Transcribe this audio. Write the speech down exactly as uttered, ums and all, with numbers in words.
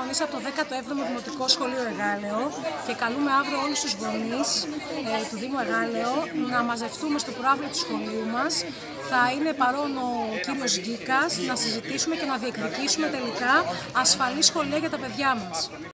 γονείς από το δέκατο έβδομο Δημοτικό Σχολείο Εγάλεο και καλούμε αύριο όλους τους γονείς ε, του Δήμου Εγάλεο να μαζευτούμε στο προάβλιο του σχολείου μας. Θα είναι παρόν ο κύριος Γκίκας να συζητήσουμε και να διεκδικήσουμε τελικά ασφαλή σχολεία για τα παιδιά μας.